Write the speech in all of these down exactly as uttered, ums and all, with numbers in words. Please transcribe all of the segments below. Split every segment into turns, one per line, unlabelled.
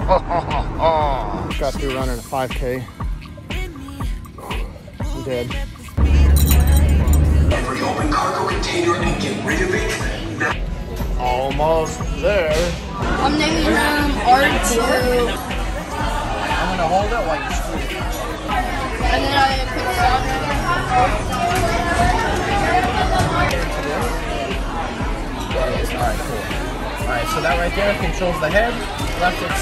Got through running a five K. I'm dead.
For the open cargo container and get rid of it.
Almost there.
I'm naming him R two.
I'm gonna hold it while you screw it.
And then I put the sound in.
Alright, cool. Alright, so that right there controls the head. Left it's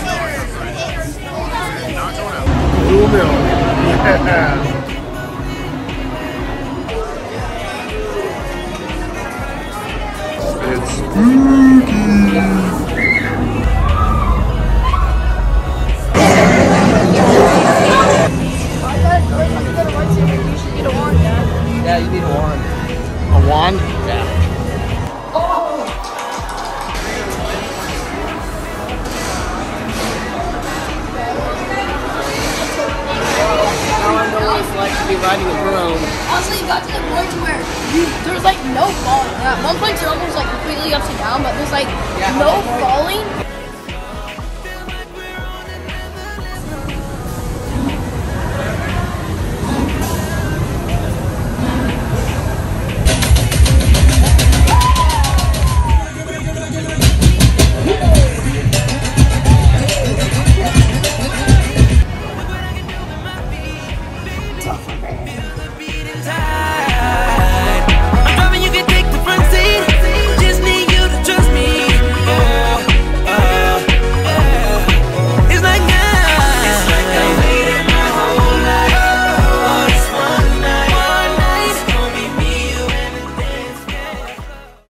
not going out.
Blue Melon. Yeah. It's spooky.
Yeah, you need a wand.
A wand?
Yeah. Like to be riding a drone.
Honestly, it got to the point where you, there's like no falling. At one point, you're almost like completely upside down, but there's like
Yeah.
no falling.